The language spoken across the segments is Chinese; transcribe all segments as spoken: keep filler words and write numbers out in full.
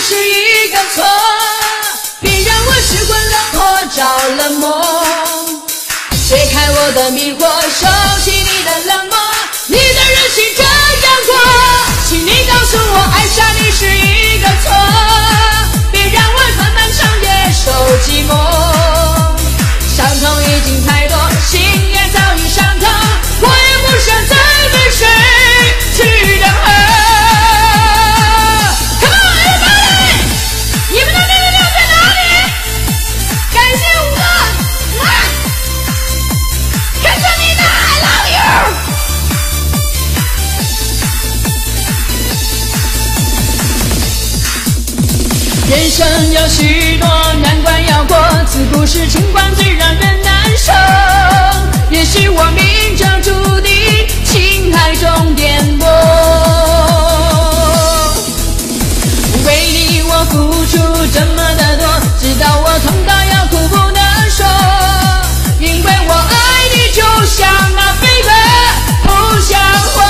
是一个错，别让我失魂落魄着了魔。解开我的迷惑，收起你的冷漠，你的任性这样过，请你告诉我，爱上你是一个错，别让我漫漫长夜受寂寞。伤痛已经太多，心也早已伤透，我也不想再为谁去等候。Come on everybody， 你们的六六六在哪里？感谢我，啊，看着你的 I love you。人生有许多难关要过，自古是情关最让人难受。也许我命中注定情海中颠簸，为你我付出这么的多，直到我痛到要哭不能说。因为我爱你，就像那飞蛾扑向我。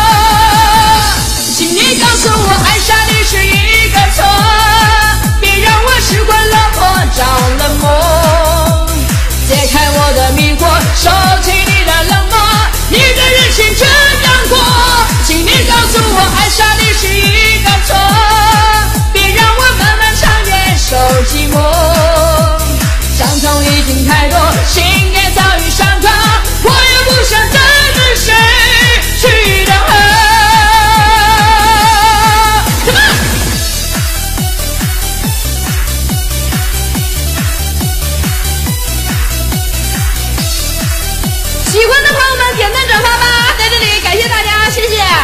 请你告诉我，爱上你是一个错，失魂落魄着了魔，解开我的迷惑，收起你的冷漠，你的任性这样过，请你告诉我，爱上你是一个错，别让我漫漫长夜受寂寞。伤痛已经太多，心也早已伤透，我也不想再为谁去等候。喜欢的朋友们点赞转发吧，在这里感谢大家，谢谢。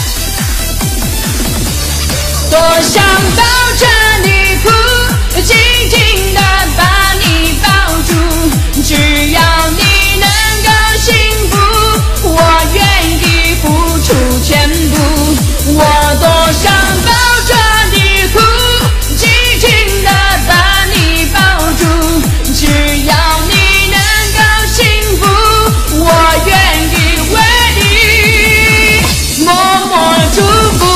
多想抱着你哭，紧紧地把你抱住，只要你能够幸福，我愿意付出全部。我多想抱着你哭，紧紧地把你抱住，只要你能够幸福，我愿意为你默默祝福。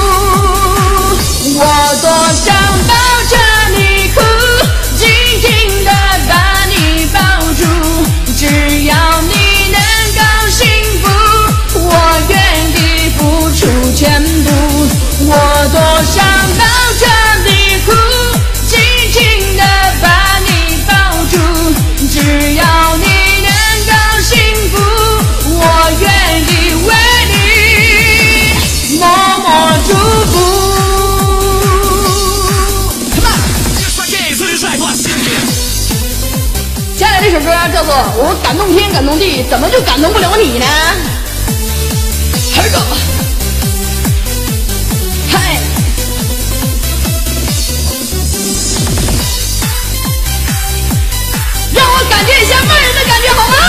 我多想抱着你哭，紧紧地把你抱住，只要你能够幸福，我愿意付出全部。我多想抱着你哭，紧紧地把你抱住，只要你我愿意为你默默祝福。接下来这首歌叫做《我感动天感动地，怎么就感动不了你呢》。还有嗨，让我感觉一下慢人的感觉好吗？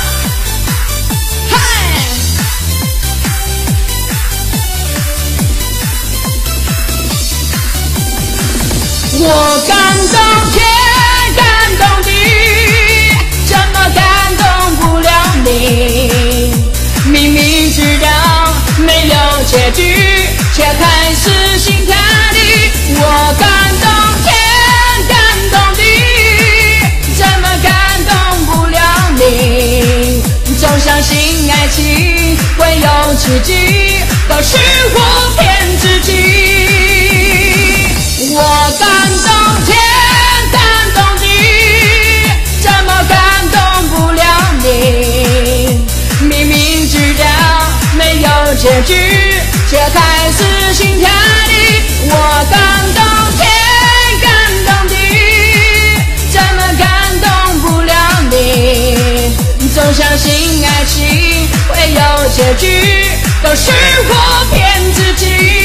我感动天感动地，怎么感动不了你？明明知道没有结局，却还是心跳的。我感动天感动地，怎么感动不了你？总相信爱情会有奇迹，都是我骗自己。我感动天感动地，怎么感动不了你？明明知道没有结局，却还是心跳的。我感动天感动地，怎么感动不了你？总相信爱情会有结局，都是我骗自己。